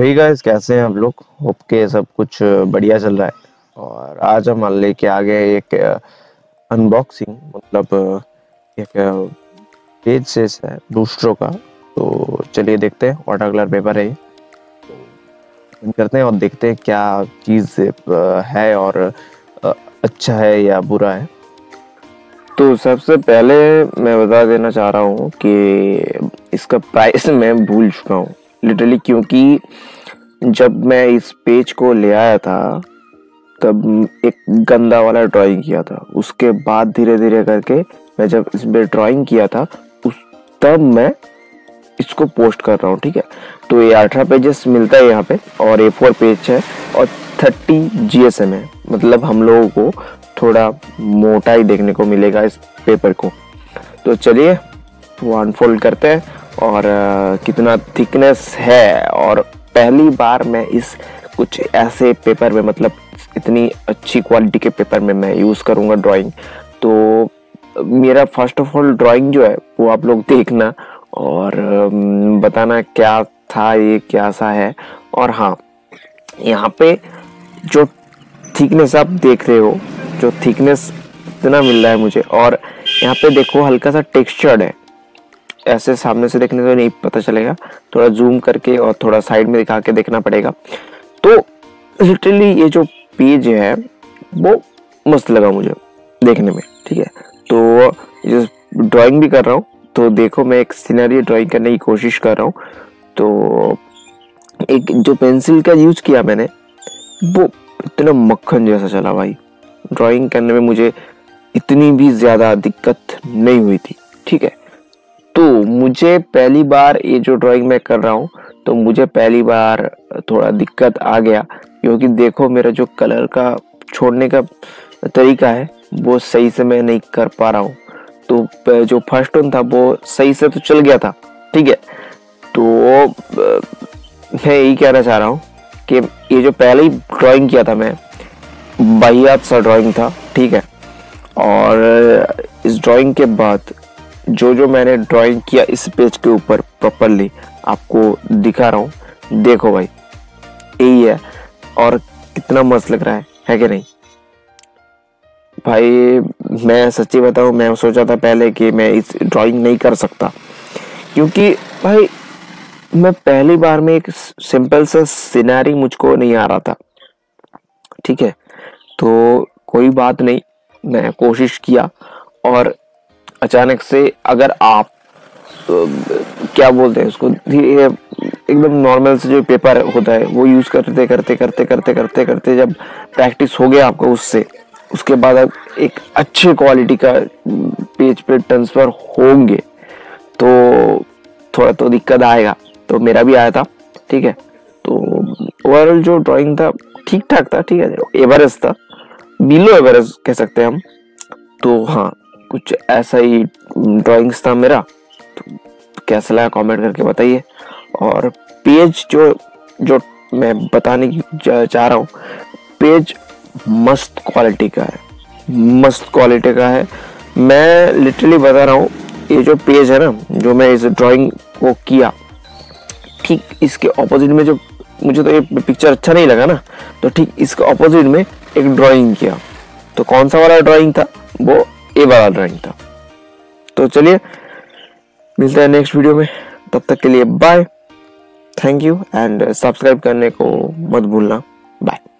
तो hey guys, कैसे हैं आप लोग? होप के सब कुछ बढ़िया चल रहा है। और आज हम लेके आ गए एक अनबॉक्सिंग, मतलब एक पेज से है बूस्टरों का। तो चलिए देखते हैं, वाटर कलर पेपर है ये। ओपन करते हैं और देखते हैं क्या चीज़ है और अच्छा है या बुरा है। तो सबसे पहले मैं बता देना चाह रहा हूँ कि इसका प्राइस मैं भूल चुका हूँ लिटरली, क्योंकि जब मैं इस पेज को ले आया था तब एक गंदा वाला ड्राइंग किया था। उसके बाद धीरे धीरे करके मैं जब इस पे ड्राइंग किया था तब मैं इसको पोस्ट कर रहा हूँ, ठीक है। तो ये 18 पेजेस मिलता है यहाँ पे और A4 पेज है और 30 GSM है, मतलब हम लोगों को थोड़ा मोटा ही देखने को मिलेगा इस पेपर को। तो चलिए वो अनफोल्ड करते हैं और कितना थिकनेस है। और पहली बार मैं इस कुछ ऐसे पेपर में, मतलब इतनी अच्छी क्वालिटी के पेपर में मैं यूज़ करूँगा ड्राइंग। तो मेरा फर्स्ट ऑफ ऑल ड्राइंग जो है वो आप लोग देखना और बताना क्या था, ये क्या सा है। और हाँ, यहाँ पे जो थिकनेस आप देख रहे हो, जो थिकनेस इतना मिल रहा है मुझे, और यहाँ पे देखो हल्का सा टेक्सचर्ड है। ऐसे सामने से देखने तो नहीं पता चलेगा, थोड़ा जूम करके और थोड़ा साइड में दिखा के देखना पड़ेगा। तो लिटरली ये जो पेज है वो मस्त लगा मुझे देखने में, ठीक है। तो ये ड्राइंग भी कर रहा हूँ, तो देखो मैं एक सीनरी ड्राइंग करने की कोशिश कर रहा हूँ। तो एक जो पेंसिल का यूज किया मैंने वो इतना मक्खन जैसा चला भाई। ड्राइंग करने में मुझे इतनी भी ज्यादा दिक्कत नहीं हुई थी, ठीक है। तो मुझे पहली बार ये जो ड्राइंग मैं कर रहा हूँ तो मुझे पहली बार थोड़ा दिक्कत आ गया, क्योंकि देखो मेरा जो कलर का छोड़ने का तरीका है वो सही से मैं नहीं कर पा रहा हूँ। तो जो फर्स्ट वन था वो सही से तो चल गया था, ठीक है। तो मैं यही कहना चाह रहा हूँ कि ये जो पहले ही ड्राइंग किया था मैं, वाहियात सा ड्राइंग था, ठीक है। और इस ड्राइंग के बाद जो मैंने ड्राइंग किया इस पेज के ऊपर प्रॉपरली आपको दिखा रहा हूँ, देखो भाई यही है। और कितना मस्त लग रहा है कि नहीं भाई? मैं सच्ची बताऊँ, मैं सोचा था पहले कि मैं इस ड्राइंग नहीं कर सकता, क्योंकि भाई मैं पहली बार में एक सिंपल सा सिनेरी मुझको नहीं आ रहा था, ठीक है। तो कोई बात नहीं, मैं कोशिश किया और अचानक से अगर आप क्या बोलते हैं उसको, एकदम नॉर्मल से जो पेपर होता है वो यूज करते करते करते करते करते करते जब प्रैक्टिस हो गया आपको उससे, उसके बाद आप एक अच्छे क्वालिटी का पेज पे ट्रांसफर होंगे तो थोड़ा तो दिक्कत आएगा। तो मेरा भी आया था, ठीक है। तो ओवरऑल जो ड्राइंग था ठीक ठाक था, ठीक है, एवरेज था, बिलो एवरेज कह सकते हैं हम। तो हाँ, कुछ ऐसा ही ड्राइंग्स था मेरा। तो कैसा लगा कमेंट करके बताइए। और पेज जो मैं बताने की चाह रहा हूँ, पेज मस्त क्वालिटी का है, मस्त क्वालिटी का है। मैं लिटरली बता रहा हूँ, ये जो पेज है ना, जो मैं इस ड्राइंग को किया, ठीक इसके ऑपोजिट में जो, मुझे तो ये पिक्चर अच्छा नहीं लगा ना, तो ठीक इसके ऑपोजिट में एक ड्राइंग किया। तो कौन सा वाला ड्राइंग था? वो ये वाला ड्राइंग था। तो चलिए मिलते हैं नेक्स्ट वीडियो में, तब तक के लिए bye, thank you and subscribe करने को मत भूलना। बाय।